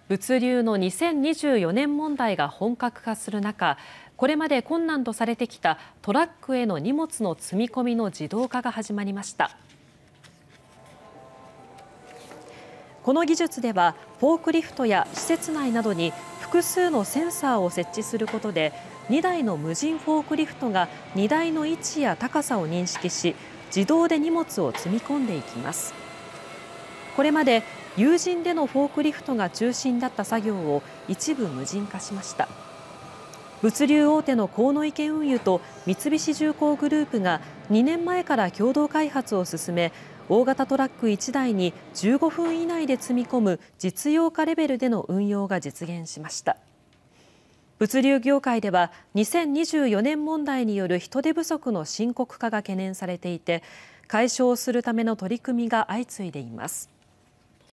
物流の2024年問題が本格化する中、これまで困難とされてきたトラックへの荷物の積み込みの自動化が始まりました。この技術では、フォークリフトや施設内などに複数のセンサーを設置することで、2台の無人フォークリフトが荷台の位置や高さを認識し、自動で荷物を積み込んでいきます。これまで有人でのフォークリフトが中心だった作業を一部無人化しました。物流大手の鴻池運輸と三菱重工グループが2年前から共同開発を進め、大型トラック1台に15分以内で積み込む実用化レベルでの運用が実現しました。物流業界では2024年問題による人手不足の深刻化が懸念されていて、解消するための取り組みが相次いでいます。